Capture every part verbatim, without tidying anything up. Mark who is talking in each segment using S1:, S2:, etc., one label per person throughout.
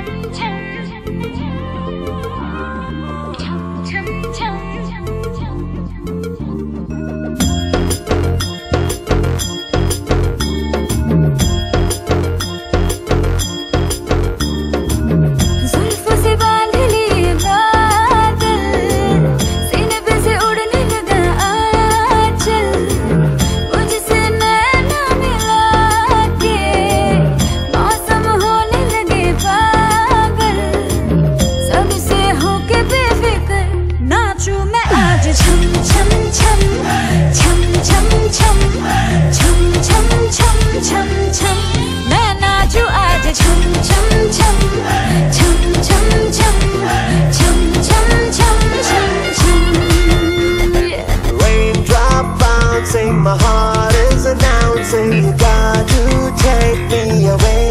S1: My heart is announcing you got to take me away.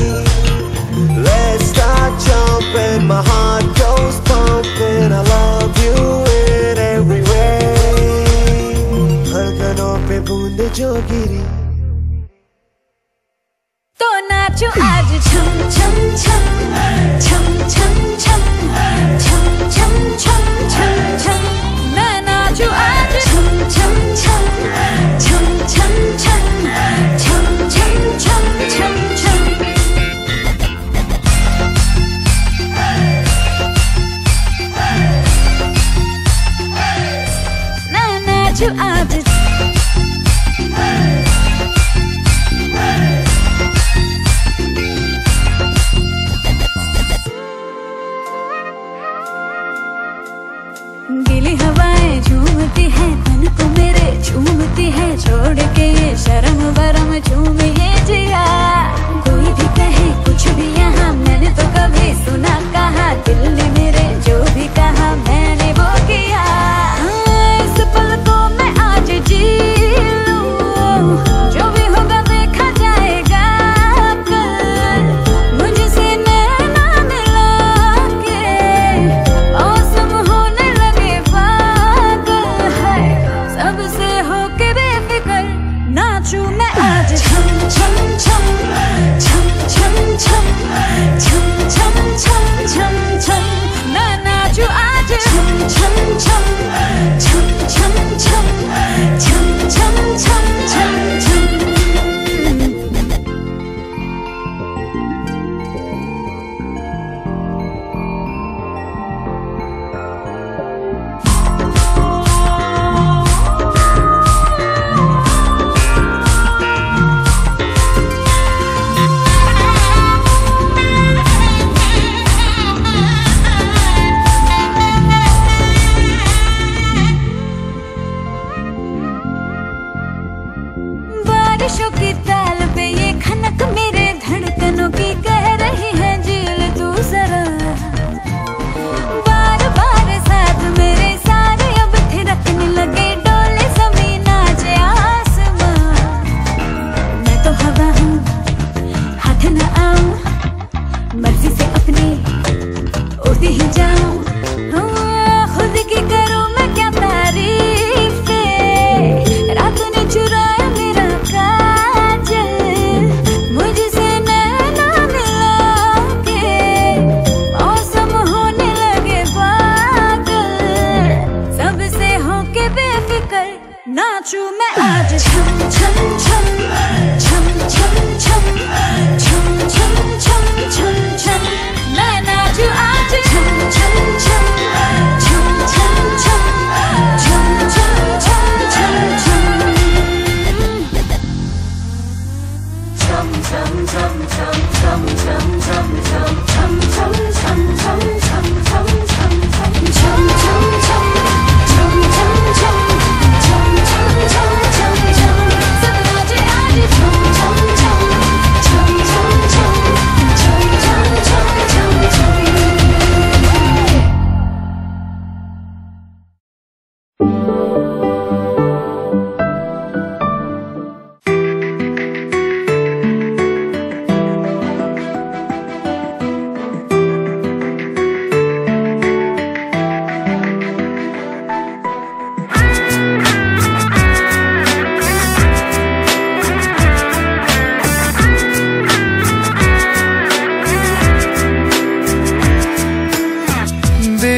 S1: Let's start jumping, my heart goes pumping. I love you in every way. धड़कनों पे बूंद जो गिरी
S2: तो नाचो आज छम छम छम छम छम छम छम छम छम छम छम मैं नाचो आज छम छम छम छम छम छम छम छम छम छम छम मैं नाचो आज गीली हवाएं झूमती है तन को मेरे झूमती है छोड़ के ये शर्म वरम झूमे ये जिया कोई भी कहे कुछ भी यहाँ मैंने तो कभी सुना कहा दिल ने मेरे जो भी कहा मैंने वो किया इस पल को मैं आज जी लूं जो भी होगा देखा जाएगा कल मुझसे नैना मिला के मौसम होने लगे पागल है सबसे होके बेफिक्र नाचूं मैं आज छम छम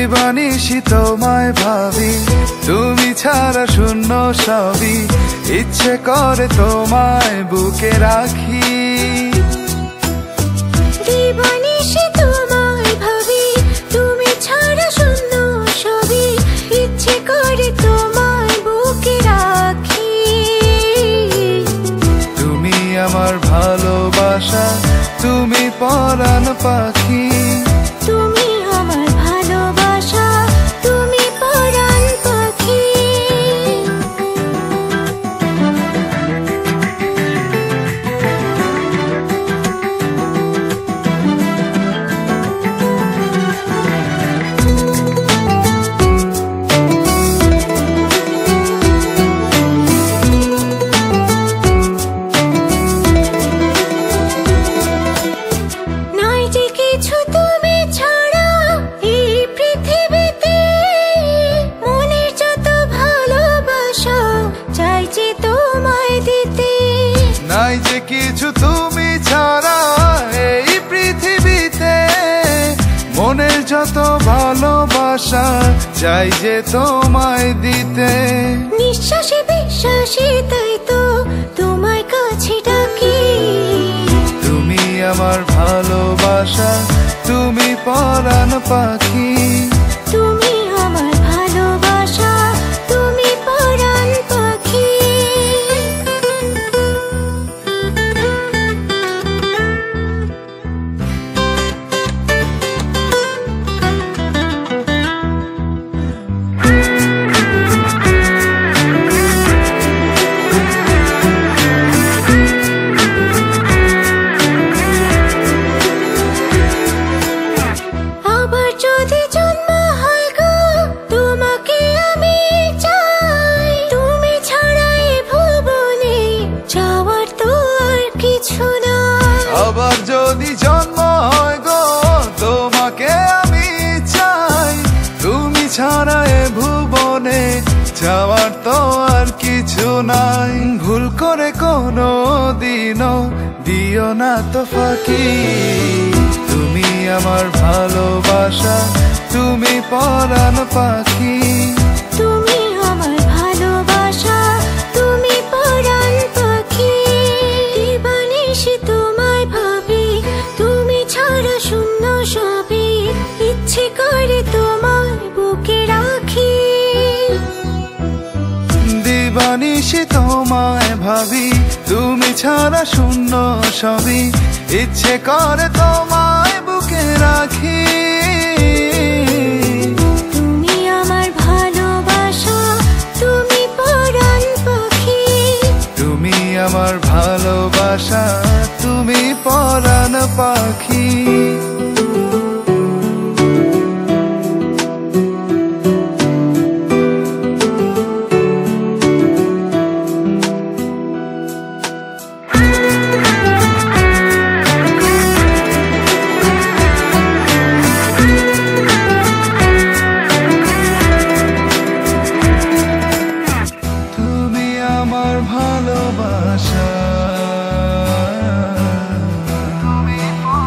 S3: দিবানিশি তোমায় ভাবি, তুমি ছাড়া শূন্য সবই, ইচ্ছে করে তোমায় বুকে রাখি।
S2: দিবানিশি তোমায় ভাবি, তুমি ছাড়া শূন্য সবই, ইচ্ছে করে তোমায় বুকে রাখি।
S3: তুমি আমার ভালোবাসা, তুমি পরাণ পাখি।
S2: তুমি আমার ভালোবাসা, তুমি পরাণ পাখি।
S3: নাই যে কিছু তুমি ছাড়া এই পৃথিবীতে, মনের যত ভালোবাসা চাই যে তোমায় দিতে।
S2: নিঃশ্বাসে বিশ্বাসে তাই তো তোমায় কাছে ডাকি।
S3: তুমি আমার ভালোবাসা, তুমি পরাণ পাখি।
S2: তুমি আমার ভালোবাসা, তুমি পরাণ পাখি।
S3: আবার যদি জন্ম হয় গো তোমাকে আমি চাই, তুমি ছাড়া এ ভুবনে যাওয়ার তো আর কিছু নাই। ভুল করে কোনো দিনও দিও না তো ফাঁকি। তুমি আমার ভালোবাসা, তুমি পরাণ পাখি।
S2: তুমি আমার ভালোবাসা, তুমি পরাণ পাখি। দিবানিশি তোমায় ভাবি, তুমি ছাড়া শূন্য সবই, ইচ্ছে করে তোমায় বুকে রাখি।
S3: দিবানিশি তোমায় ভাবি, তুমি ছাড়া শূন্য সবই, ইচ্ছে করে তোমায় বুকে রাখি।
S2: তুমি আমার ভালোবাসা, তুমি পরাণ পাখি।
S3: তুমি আমার ভালোবাসা, তুমি পরাণ পাখি। তুমি আমার ভালোবাসা, তুমি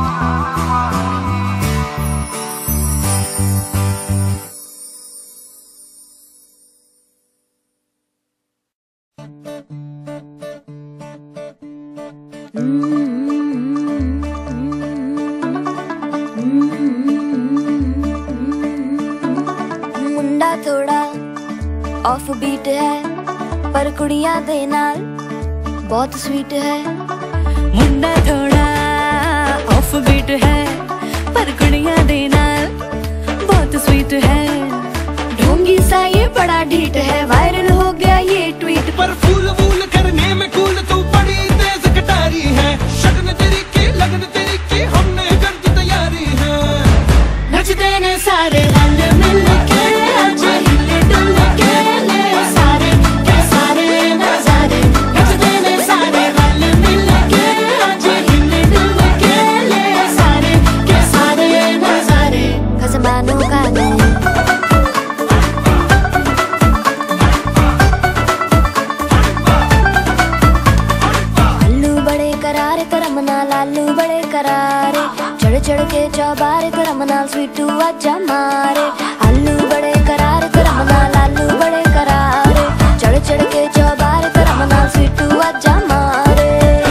S2: मुंडा थोड़ा ऑफ बीट है, पर कुड़ियां दे नाल बहुत स्वीट है।
S4: मुंडा थोड़ा ऑफ बीट है, पर कुड़ियां दे नाल बहुत स्वीट है।
S2: ढोंगी सा ये बड़ा ढीठ है, वायरल हो गया ये ट्वीट।
S5: पर फूल वूल करने में कूल तू बड़ी तेज कटारी है। शगन तेरी की लगन तेरी की हमने कर दी तैयारी है।
S2: नचते ने सारे रंग मिल के, आज हिले डुल के ले सारे के सारे नजारे। नचते ने सारे रंग मिल के, आज हिले डुल के ले सारे के सारे नजारे। खसमानों का नहीं
S6: चढ़ के चौबार करम नाल स्वीटू आजा मारे आलू बड़े करार करम नाल आलू बड़े करार चढ़ चढ़ के चौबार करम नाल स्वीटू आजा मारे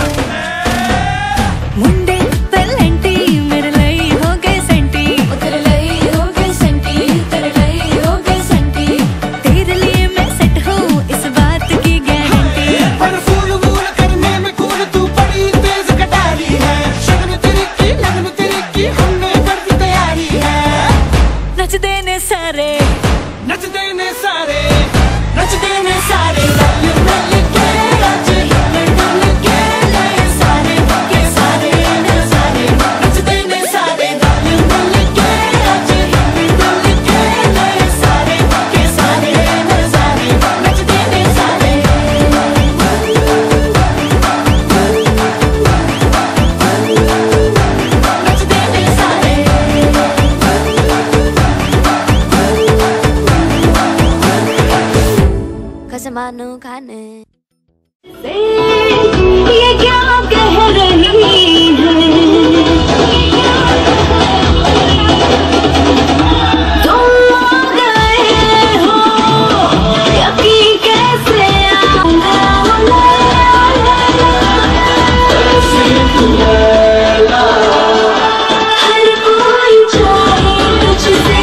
S4: मुंडे पेलेंटी मेरे लई हो गए सेंटी
S2: तेरे लई हो गए सेंटी तेरे लई हो गए सेंटी
S4: तेरे लिए मैं सेट हूँ इस बात की गारंटी
S5: पर फूल वूल करने में कूल तू बड़ी तेज कटारी है शगन तेरी की लगन तेरी की हमने कर दी तैयारी है
S4: नच देने सारे
S5: नच देने सारे नच देने सारे रल रल के आज डल डल के लय सारे के सारे न सारे नच देने सारे रल रल के आज डल डल के लय सारे के सारे न सारे नच देने सारे नच देने सारे
S6: कसमानो खाने
S2: ये क्या कह रही है तुम आ गए हो यकीन कैसे आऊंगा हर कोई चाहे तुझसे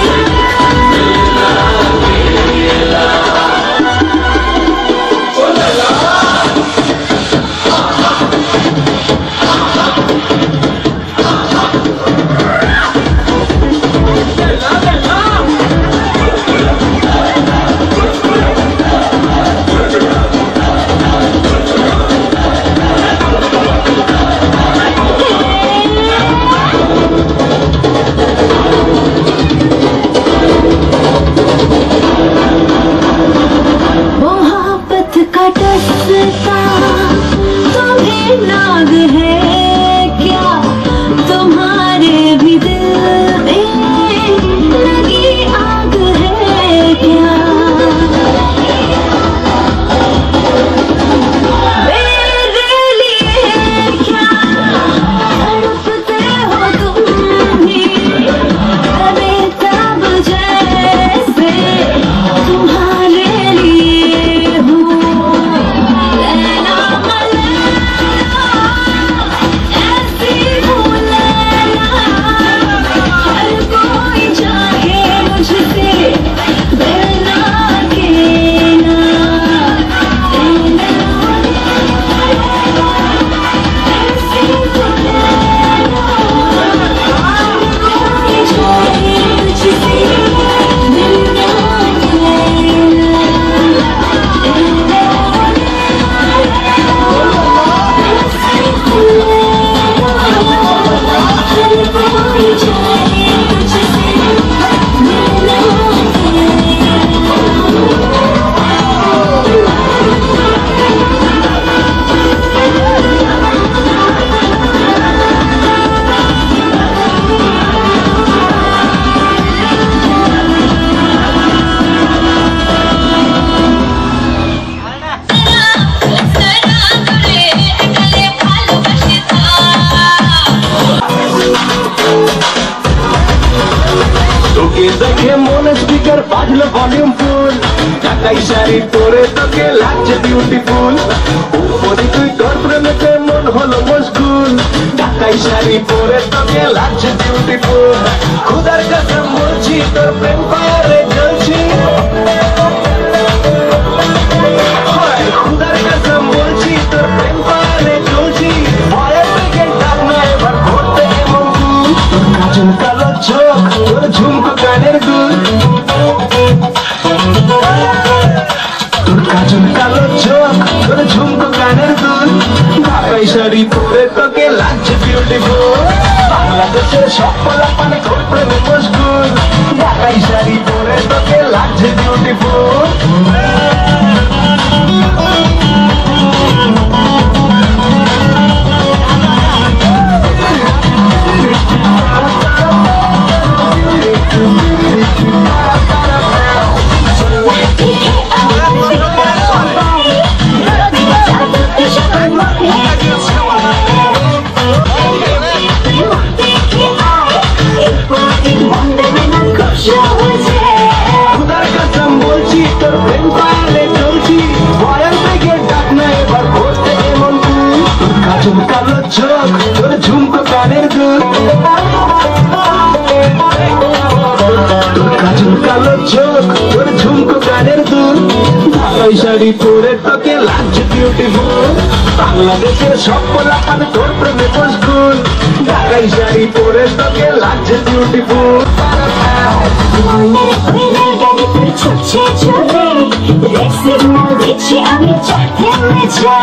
S2: मोहब्बत का टसता तुम्हें नाग है क्या तुम्हारे भी दिल में लगी आग है क्या मेरे लिए क्या तड़पते हो तुम भी बेताब जैसे तुम्हारे लिए हूँ लैला मलैला ऐसी हूँ लैला हर कोई चाहे मुझसे बेला के ना ऐसी हूँ लैला हर कोई चाहे मुझसे बेला
S5: তোকে দেখে মনে স্পিকার বাজলো ভলিউম ফুল ঢাকাই শাড়ি পরে তোকে লাগছে বিউটিফুল উপরে তুই তোর প্রেমেতে মন হলো মশগুল ঢাকাই শাড়ি পরে তোকে লাগছে বিউটিফুল খুদার কসম বলছি তোর প্রেম পারে জ্বলছি হয় খুদার কসম বলছি তোর প্রেম পারে জ্বলছি ভয়ে থেকে ডাক না এবার করতে এমন তোর কাজল কালো চোখ তোর ঝুমকো কানের দুল তোর কাজল কালো চোখ তোর ঝুমকো কানের দুল ঢাকাই শাড়ি পরে তোকে লাগছে বিউটিফুল বাংলাদেশের সব পোলাপানে তোর প্রেমে মশগুল ঢাকাই শাড়ি পরে তোকে লাগছে বিউটিফুল
S2: Take it out.
S7: ঢাকাই শাড়ি পরে তোকে লাগছে বিউটিফুল বাংলাদেশের সব পোলাপান তোর প্রেমে মশগুল ঢাকাই শাড়ি পরে তোকে লাগছে বিউটিফুল
S2: ছুটছে চলে রেড সিগন্যাল দিচ্ছি আমি চাইতে মেছা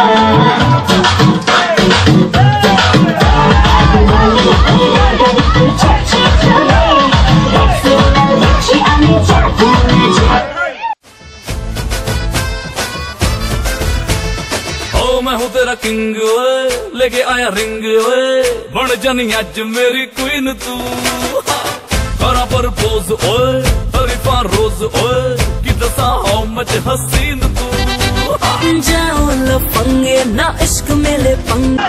S8: मैं हूँ तेरा किंग ओए लेके आया रिंग ओए बन जानी अज मेरी क्वीन तू करा पर पोज ओए तरीफा रोज ओए कि दसा हाउ मच हसीन तू
S4: जाओ लफंगे ना इश्क मेले पंगे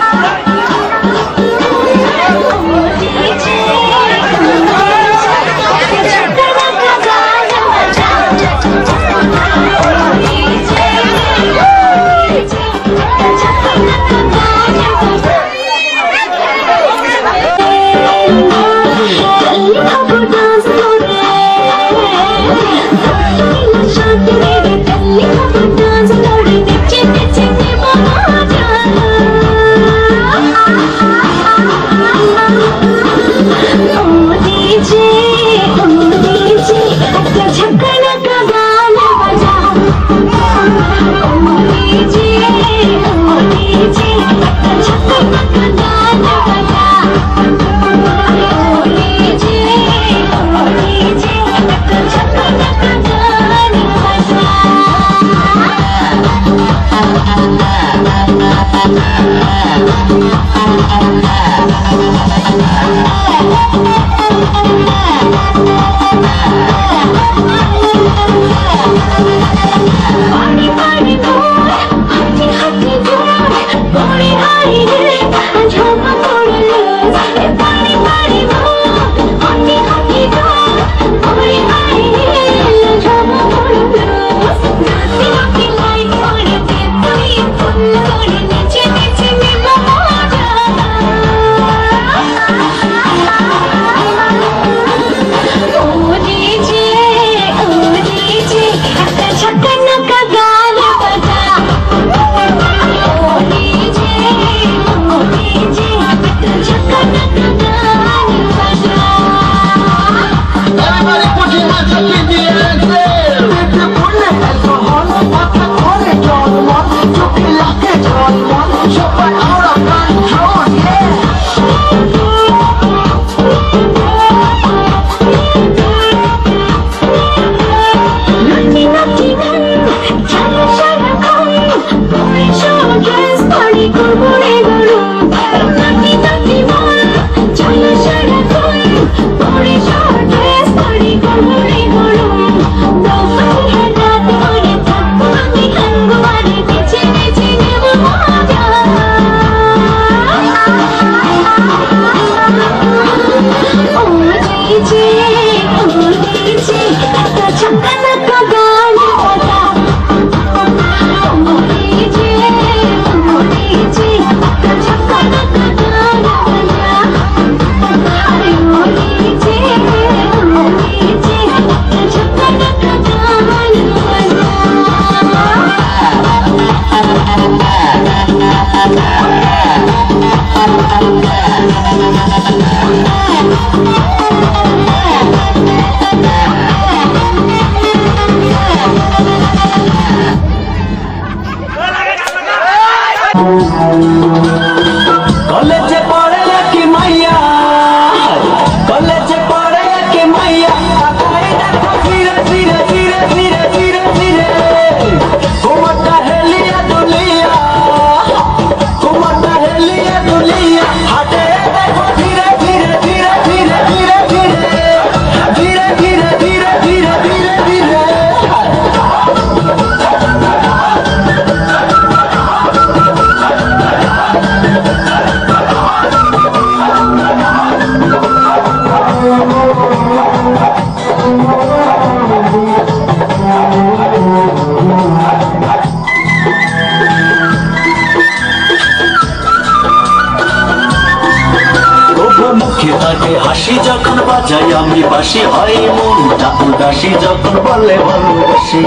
S9: থাকে হাসি যখন বাজাই আমি বাসি হয় মনটা উদাসী যখন বলে ভালোবাসি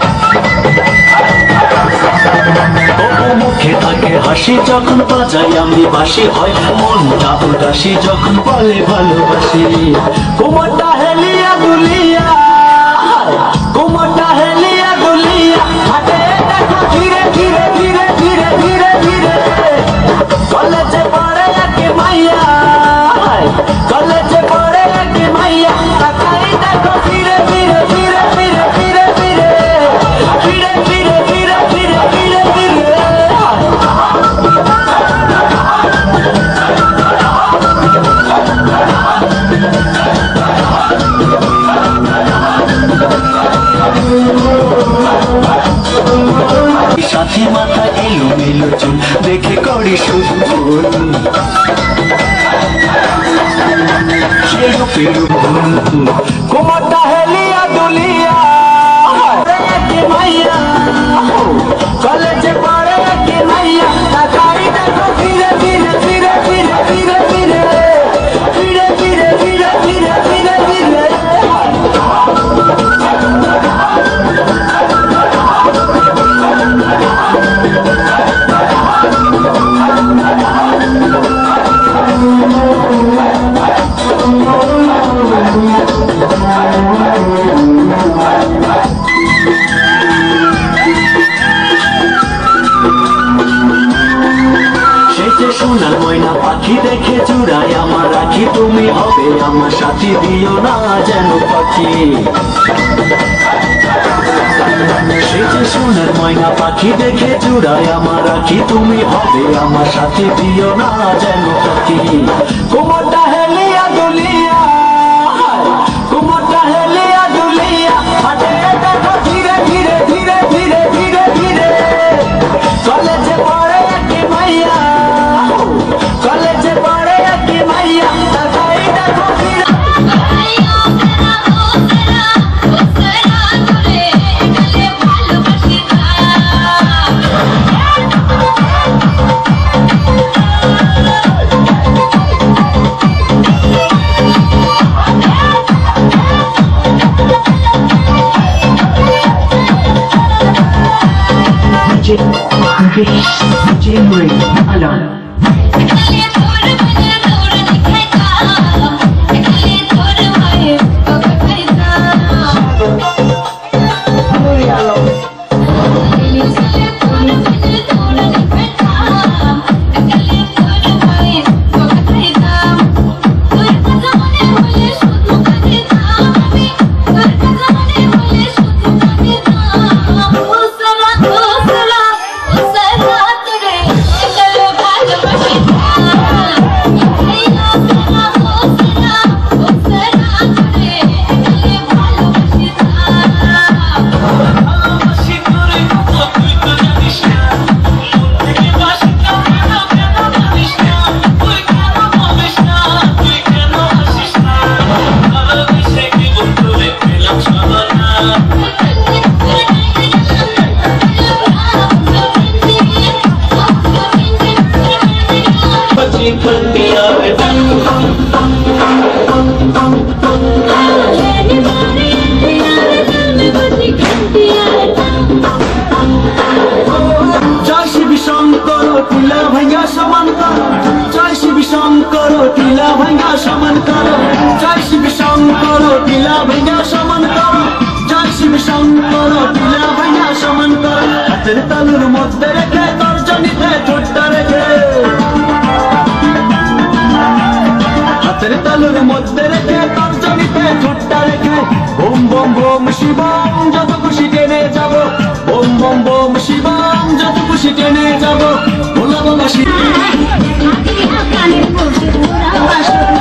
S9: মুখে থাকে হাসি যখন বাজাই আমি বাসি হয় মনটা উদাসী যখন বলে ভালোবাসি কোমরটা হেলিয়া দুলিয়া কোমরটা হেলিয়া দুলিয়া হাতে দেখো ধীরে ধীরে ধীরে ধীরে ধীরে ধীরে কলেজে পড়ে একে মাইয়া কলেজে পড়ে একে মাইয়া তাকাই দেখো ধীরে ধীরে ধীরে ধীরে ধীরে ধীরে ধীরে ধীরে ধীরে ধীরে ধীরে ধীরে সাথী মাথা এলো মেলো চুল দেখে করি শুধু শেরু পেরু কোমরটা হেলিয়া দুলিয়া মাইয়া কলেজে পড়ে কে মাইয়া তাকাই দেখো ধীরে ধীরে ধীরে ধীরে ধীরে ধীরে ধীরে ধীরে ধীরে ধীরে ধীরে ধীরে সোনার ময়না পাখি দেখে চূড়ায় আমার রাখি তুমি হবে আমার সাথী দিও না যেন পাখি সে যে সোনার ময়না পাখি দেখে চূড়ায় আমার রাখি তুমি হবে আমার সাথী দিও না যেন পাখি কোমরটা হেলিয়া দুলিয়া কোমরটা হেলিয়া দুলিয়া হাতে দেখো ধীরে ধীরে ধীরে ধীরে ধীরে ধীরে কলেজে পড়ে একে মাইয়া কলেজে পড়ে একে মাইয়া তাকাই দেখো ধীরে তালুর মধ্যে রেখে তর্জনীতে ঠোঁটটা রেখে হাতের তালুর মধ্যে রেখে তর্জনীতে ঠোঁটটা রেখে বোম বোম বোম শিবম যত খুশি টেনে যাব বোম বোম বোম শিবম যত খুশি টেনে যাব ভোলা বাবা শিব